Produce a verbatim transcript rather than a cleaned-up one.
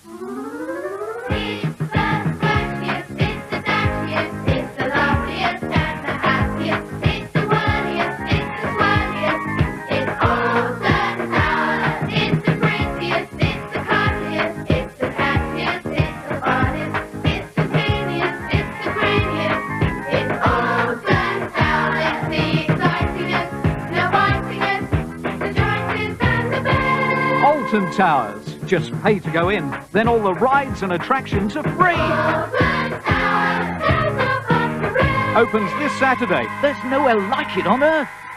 It's the flashiest, it's the dashiest, it's the loveliest and the happiest. It's the whirliest, it's the swirliest. It's Alton Towers. It's the prettiest, it's the cuddliest, it's the catchiest, it's the funniest. It's the teeniest, it's the greeniest. It's Alton Towers. It's the excitingest, the bitingest, the joystiest and the best. Alton Towers. Just pay to go in, then all the rides and attractions are free. Alton Towers, there's no fun for rest. Opens this Saturday. There's nowhere like it on earth.